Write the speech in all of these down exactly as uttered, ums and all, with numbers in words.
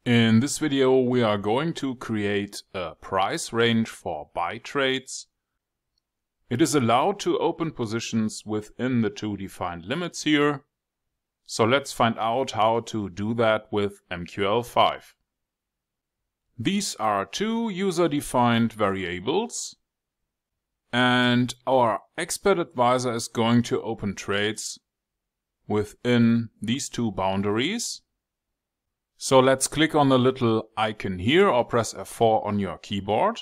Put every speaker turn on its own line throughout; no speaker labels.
In this video we are going to create a price range for buy trades. It is allowed to open positions within the two defined limits here. So let's find out how to do that with M Q L five. These are two user-defined variables, and our expert advisor is going to open trades within these two boundaries. So let's click on the little icon here or press F four on your keyboard.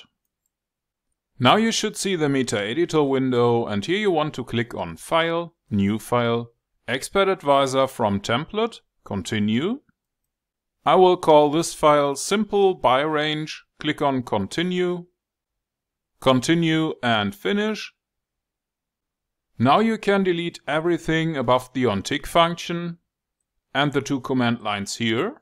Now you should see the MetaEditor window, and here you want to click on File, New File, Expert Advisor from Template, Continue. I will call this file Simple Buy Range, click on Continue, Continue and Finish. Now you can delete everything above the onTick function and the two command lines here.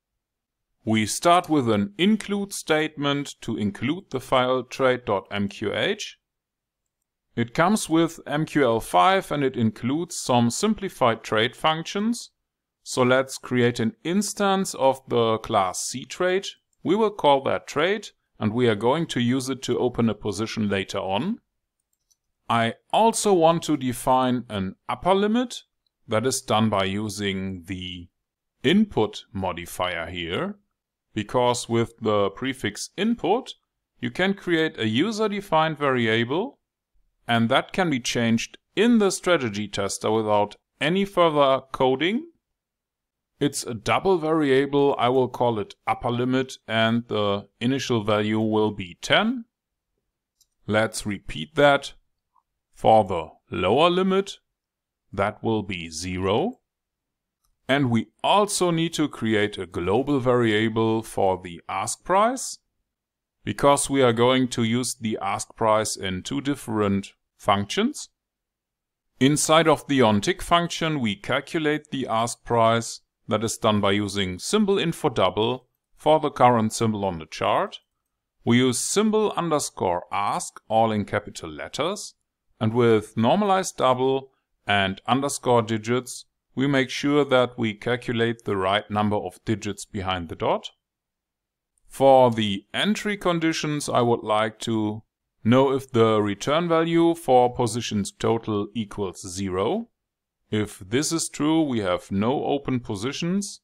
We start with an include statement to include the file trade dot M Q H. It comes with M Q L five and it includes some simplified trade functions. So let's create an instance of the class CTrade. We will call that trade and we are going to use it to open a position later on. I also want to define an upper limit. That is done by using the input modifier here. Because with the prefix input, you can create a user-defined variable, and that can be changed in the strategy tester without any further coding. It's a double variable. I will call it upper limit, and the initial value will be ten. Let's repeat that. For the lower limit, that will be zero. And we also need to create a global variable for the ask price, because we are going to use the ask price in two different functions. Inside of the onTick function, we calculate the ask price. That is done by using SymbolInfoDouble for the current symbol on the chart. We use symbol underscore ask, all in capital letters, and with NormalizeDouble and underscore digits, we make sure that we calculate the right number of digits behind the dot. For the entry conditions, I would like to know if the return value for positions total equals zero. If this is true, we have no open positions.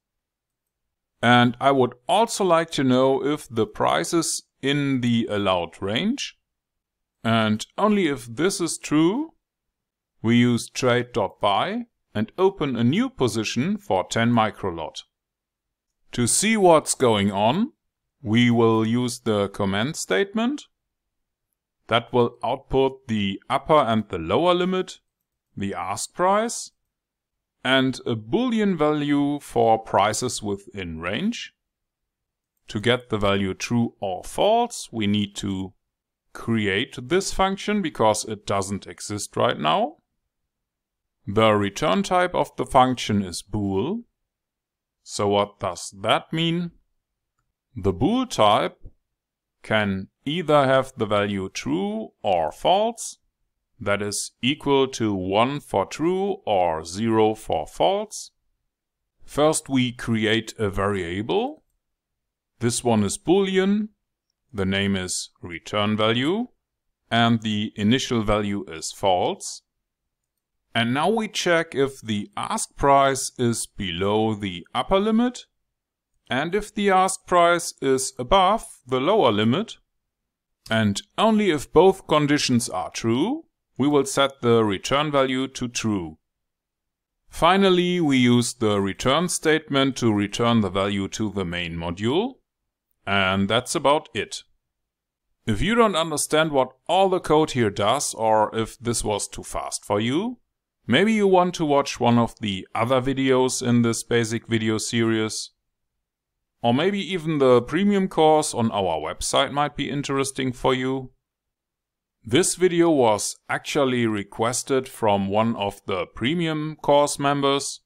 And I would also like to know if the price is in the allowed range. And only if this is true, we use trade.by and open a new position for ten microlot. To see what's going on, we will use the comment statement. That will output the upper and the lower limit, the ask price, and a boolean value for prices within range. To get the value true or false, we need to create this function because it doesn't exist right now. The return type of the function is bool. So what does that mean? The bool type can either have the value true or false, that is equal to one for true or zero for false. First we create a variable. This one is boolean, the name is return value, and the initial value is false. And now we check if the ask price is below the upper limit and if the ask price is above the lower limit. And only if both conditions are true, we will set the return value to true. Finally, we use the return statement to return the value to the main module. And that's about it. If you don't understand what all the code here does, or if this was too fast for you, maybe you want to watch one of the other videos in this basic video series. Or maybe even the premium course on our website might be interesting for you. This video was actually requested from one of the premium course members.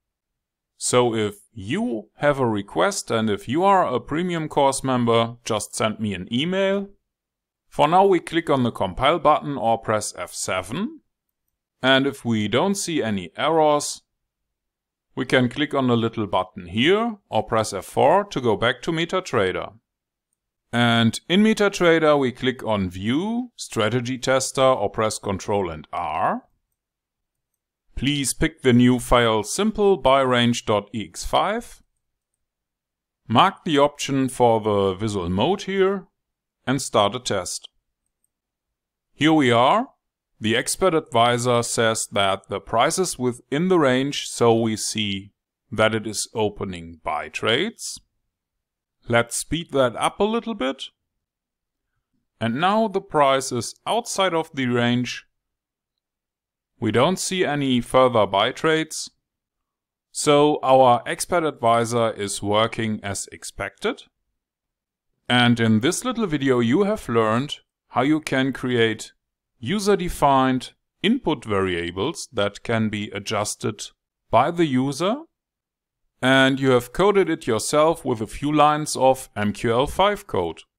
So if you have a request and if you are a premium course member, just send me an email. For now we click on the compile button or press F seven. And if we don't see any errors, we can click on the little button here or press F four to go back to MetaTrader. And in MetaTrader we click on View, Strategy Tester or press Control and R. Please pick the new file simple buy range dot E X five. Mark the option for the visual mode here and start a test. Here we are. The expert advisor says that the price is within the range, so we see that it is opening buy trades. Let's speed that up a little bit. And now the price is outside of the range. We don't see any further buy trades. So our expert advisor is working as expected. And in this little video you have learned how you can create user-defined input variables that can be adjusted by the user. And you have coded it yourself with a few lines of M Q L five code.